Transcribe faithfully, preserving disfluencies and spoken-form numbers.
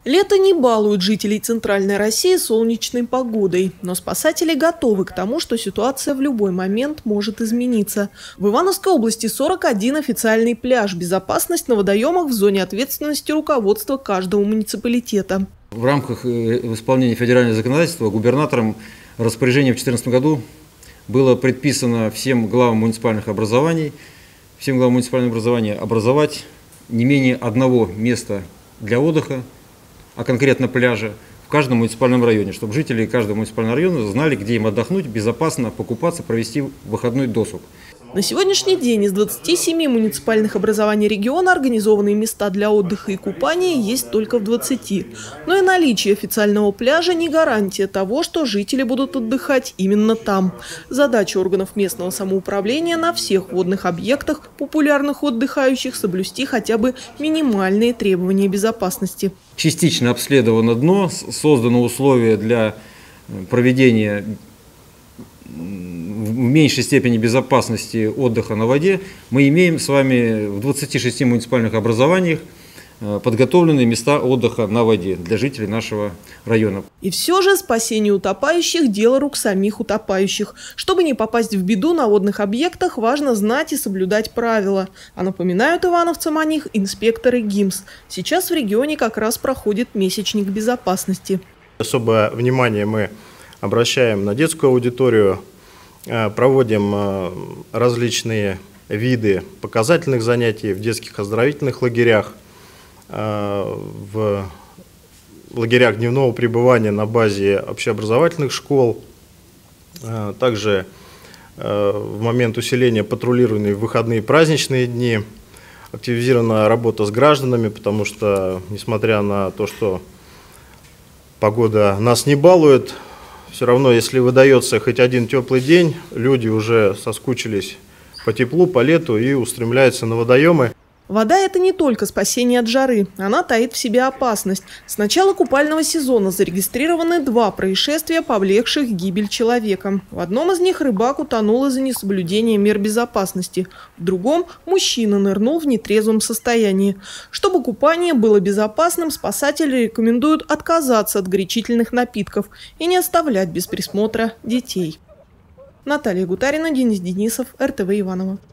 Лето не балует жителей Центральной России солнечной погодой, но спасатели готовы к тому, что ситуация в любой момент может измениться. В Ивановской области сорок один официальный пляж. Безопасность на водоемах в зоне ответственности руководства каждого муниципалитета. В рамках исполнения федерального законодательства губернатором распоряжением в две тысячи четырнадцатом году было предписано всем главам муниципальных образований, всем главам муниципальных образований образовать не менее одного места для отдыха, а конкретно пляжа, в каждом муниципальном районе, чтобы жители каждого муниципального района знали, где им отдохнуть, безопасно покупаться, провести выходной досуг. На сегодняшний день из двадцати семи муниципальных образований региона организованные места для отдыха и купания есть только в двадцати. Но и наличие официального пляжа не гарантия того, что жители будут отдыхать именно там. Задача органов местного самоуправления на всех водных объектах, популярных у отдыхающих, соблюсти хотя бы минимальные требования безопасности. Частично обследовано дно, созданы условия для проведения в меньшей степени безопасности отдыха на воде. Мы имеем с вами в двадцати шести муниципальных образованиях подготовленные места отдыха на воде для жителей нашего района. И все же спасение утопающих – дело рук самих утопающих. Чтобы не попасть в беду на водных объектах, важно знать и соблюдать правила. А напоминают ивановцам о них инспекторы ГИМС. Сейчас в регионе как раз проходит месячник безопасности. Особое внимание мы обращаем на детскую аудиторию, проводим различные виды показательных занятий в детских оздоровительных лагерях, в лагерях дневного пребывания на базе общеобразовательных школ. Также в момент усиления патрулирования в выходные и праздничные дни активизирована работа с гражданами, потому что, несмотря на то, что погода нас не балует, все равно, если выдается хоть один теплый день, люди уже соскучились по теплу, по лету и устремляются на водоемы. Вода – это не только спасение от жары, она таит в себе опасность. С начала купального сезона зарегистрированы два происшествия, повлекших гибель человека. В одном из них рыбак утонул из-за несоблюдения мер безопасности. В другом мужчина нырнул в нетрезвом состоянии. Чтобы купание было безопасным, спасатели рекомендуют отказаться от горячительных напитков и не оставлять без присмотра детей. Наталья Гутарина, Денис Денисов, эр тэ вэ Иваново.